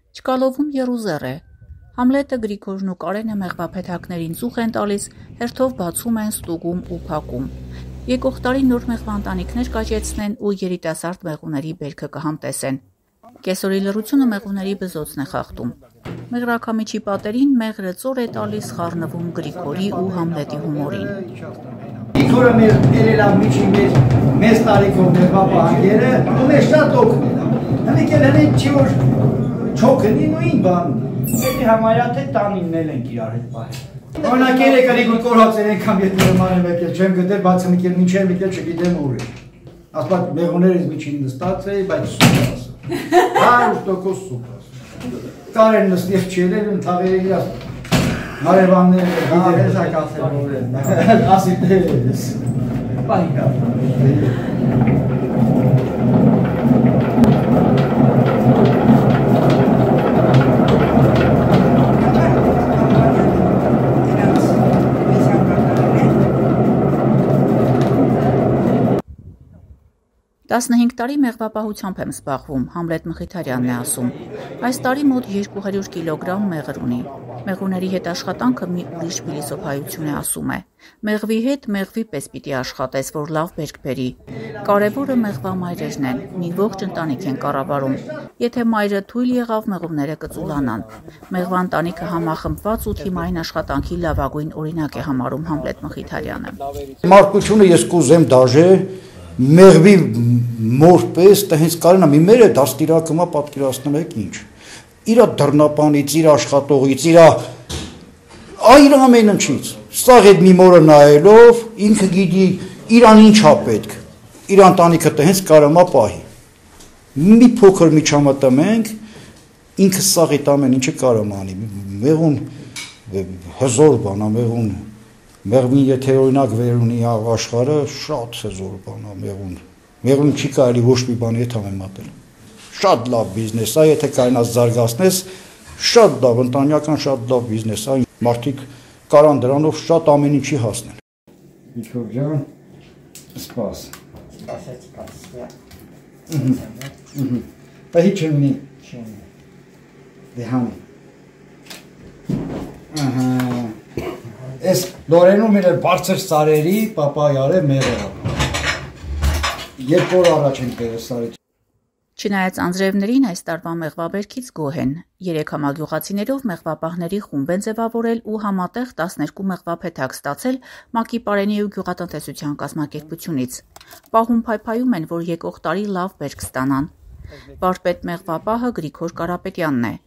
Չկալովում եռուզեռ է։ Համլետը, Գրիգորն ու Կարենը մեղվափեթակներին ծուխ են տալիս, հերթով բացում են, ստուգում ու փակում։ Եկող տարի նոր մեղվանտանիքներ կաճեցնեն ու երիտասարդ մեղուների բերքը կհամտեսեն։ Կեսօրի լռությունը մեղուների բզոցն է խախտում։ Մեղրաքամիչի պատերին մեղրը ծոր է տալիս խառնվում Գրիգորի ու Համլետի հումորին։ Գրիգորը մեր երելավ միջի մեծ տարիքով մեղվապահները ու մեզ շատ օգնել է։ Հնիկ էլ հնիկ չի որ չոքնի նույն բան։ Էդի համարյա թե տանինն էլ ենք իրար հետ պահել։ Օրինակ երեք Գրիգոր կորացել ենքամ ետները մանեմ եկել չեմ գտել, բացի մի կեր մինչև եկել չգիտեմ ուր է։ Ասպատ մեղուներից միջին նստած էի, բայց սուպ ասա։ 100% սուպ ասա։ Կարեն նստիվ չելել ու թաղերը իրաս հարևանները գիտել սակացել որ են։ Ասի դերես։ Պայքա։ «15 տարի մեղվապահությամբ եմ զբաղվում», Համլետ Մխիթարյանն է ասում։ Այս տարի մոտ 200 կիլոգրամ մեղր ունի։ Մեղուների հետ աշխատանքը մի ուրիշ փիլիսոփայություն է, ասում է։ Մեղվի հետ մեղվի պես պիտի աշխատես, որ լավ բերք բերի։ Կարևորը մեղվամայրերն են, մի ողջ ընտանիք են կառավարում։ Եթե մայրը թույլ եղավ, մեղուները կծուլանան։ Մեղվանտանիքը համախմբված ու թիմային աշխատանքի լավագույն օրինակ է համարում Համլետ Մխիթարյանը։ Մարկությունը ես կուզեմ դաժե մեղվի մորպես, դա հենց կարենա մի մեր է դաստիրակումա պատկերացնում եք ինչ։ Իրա դռնապանից, իր աշխատողից, իր ամեն ինչից։ Սաղ այդ մի մորը նայելով, ինքը գիտի իրան ինչ ա պետք, իր ընտանիքը դա հենց կարամա պահի։ Մի փոքր միջամտենք, ինքը սաղ այդ ամեն ինչը կարամ անի, մեղուն հզոր բան է, մեղվին եթե օրինակ վեր ունի աշխարհը շատ հզոր բան է մեղուն չի կարելի ոչ մի բանի հետ համեմատել շատ լավ բիզնես է եթե կարենաս զարգացնես շատ լավ ընտանեկան շատ լավ բիզնես է մարդիկ կարան դրանով շատ ամեն ինչի հասնեն Գրիգոր ջան սպաս Բայց չունի դեհան Ես լորենում էլ բարձր սարերի պապայարը մեղրը երկու օր առաջ ենք բերել սարի Չնայած անձրևներին այս տարվա մեղվաբերքից գոհ են 3 համագյուղացիներով մեղվապահների խումբ են ձևավորել ու համատեղ 12 մեղվափեթակ ստացել ՄԱԿ-ի Պարենի ու գյուղատնտեսության կազմակերպությունից Պահում փայփայում են որ եկող տարի լավ բերք ստանան Վարպետ մեղվապահը Գրիգոր Կարապետյանն է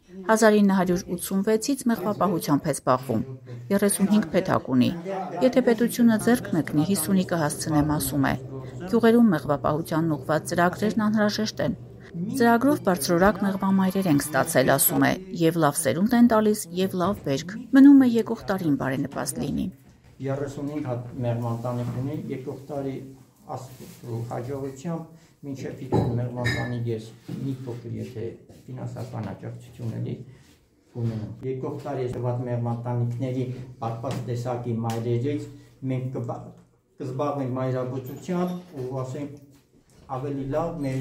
1986-ից մեղվապահությամբ է զբաղվում 35 փեթակ ունի Եթե պետությունը ձեռք մեկնի 50-ի կհասցնեմ ասում է Գյուղերում մեղվապահությանն ուղղված ծրագրերն անհրաժեշտ են Ծրագրով բարձրորակ մեղվամայրեր ենք ստացել ասում է եւ լավ սերունդ են տալիս եւ լավ բերք մնում է եկող տարին բարենպաստ լինի 35 հատ մեղվանտանիք ունի եկող տարի աստծո հաջողությամբ մինչև իդու մեղվանտանիք ես մի փոքր եթե ֆինանսական աջակցություն էլի ունենամ եկող տարի ես ված մեղվանտանիքների պատված տեսակի մայրերից մենք կզբաղվենք մայրաբուծությամբ ու ասենք ավելի լավ մեր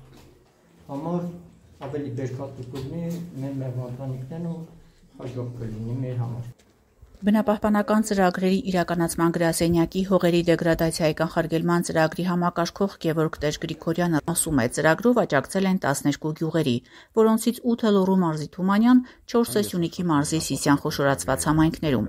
համար ավելի բերքատու կլինի մեր մեղվանտանիքներն ու հաջող կլինի մեր համար Բնապահպանական ծրագրերի իրականացման գրասենյակի հողերի դեգրադացիայի կանխարգելման ծրագրի համակարգող Գևորգ Տեր-Գրիգորյանը ասում է ծրագրով աջակցել են 12 գյուղերի, որոնցից 8-ը Լոռու մարզի Թումանյան, 4-ը Սյունիքի մարզի Սիսիան խոշորացված համայնքներում։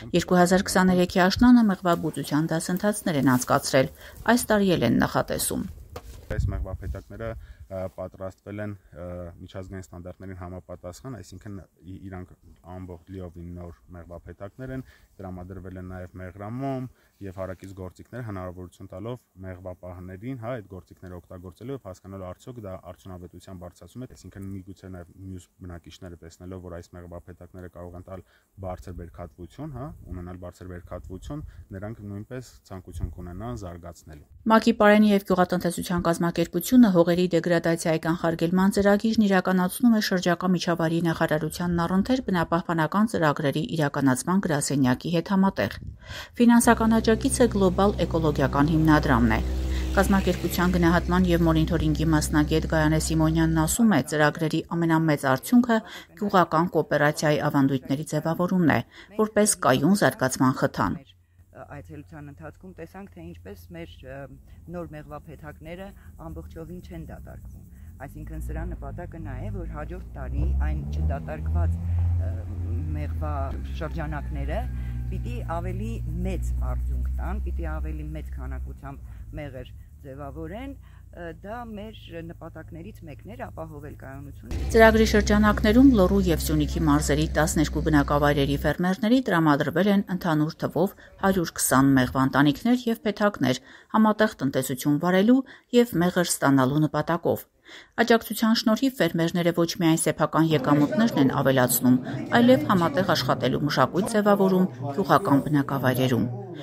2023-ի աշնանը մեղվաբուծության դասընթացներ են անցկացրել, այս տարի էլ են նախատեսում։ Այս մեղվափեթակները պատրաստվել են միջազգային ստանդարտներին համապատասխան, այսինքն իրանք ամբողջ լիովին նոր մեղվափեթակներ են, տրամադրվել են նաև մեղրամոմ եւ հարակից գործիքներ հնարավորություն տալով մեղվապահներին, հա, այդ գործիքները օգտագործելու եւ հասկանալու արդյոք դա արդյունավետության բարձրացում է, այսինքն միգուցե նաև մյուս բնակիչները տեսնելով, որ այս մեղվափեթակները կարող են տալ բարձր բերքատվություն, հա, ունենալ բարձր բերքատվություն, նրանք նույնպես ցանկություն կունենան զարգացնելու։ ՄԱԿ-ի Պարենի եւ գյուղատնտեսության կազմակերպությունը հողերի դեգրադացիայի կանխարգելման ծրագիրն իրականացնում է շրջակա միջավայրի նախարարությանն առընթեր բնապահպանական ծրագրերի իրականացման գրասենյակի հետ համատեղ։ Ֆինանսական աջակիցը գլոբալ էկոլոգիական հիմնադրամն է։ Կազմակերպության գնահատման և մոնիթորինգի մասնագետ Գայանե Սիմոնյանն ասում է, ծրագրերի ամենամեծ արդյունքը գյուղական կոոպերացիայի ավանդույթների ձևավորումն է, որպես կայուն զարգացման խթան։ Այցելության ընթացքում տեսանք, թե ինչպես մեր նոր մեղվափեթակները ամբողջովին չեն դատարկվում։ Այսինքն սրա նպատակը նա է, որ հաջորդ տարի այն չդատարկված մեղվա շրջանակները պիտի ավելի մեծ արդյունք տան, պիտի ավելի մեծ քանակությամբ մեղր ձևավորեն, դա մեր նպատակներից մեկն էր ապահովել կայունությունը։ Ծրագրի շրջանակներում Լոռու և Սյունիքի մարզերի 12 բնակավայրերի ֆերմերների տրամադրվել են ընդհանուր թվով 120 մեղվաընտանիքներ և փեթակներ համատեղ տնտեսություն վարելու և մեղր ստանալու նպատակով։ Աջակցության շնորհիվ ֆերմերները ոչ միայն սեփական եկամուտներն են ավելացնում, այլև համատեղ աշխատելու մշակույթ ձևավորում գյուղական բնակավայրերում։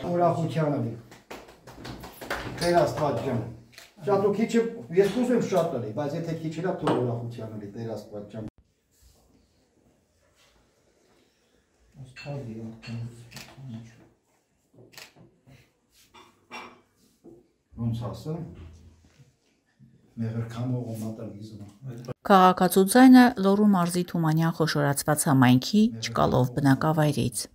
Շատ ու քիչ է, ես կուզում եմ շատ լինի, բայց եթե քիչ է, թող ուրախության լինի, Տեր Աստված ջան։ Ոնց ասեմ, մեղր քամող ու մատալիզմ։ Քաղաքացու ձայնը Լոռու մարզի Թումանյան խոշորացված համայնքի Չկալով բնակավայրից։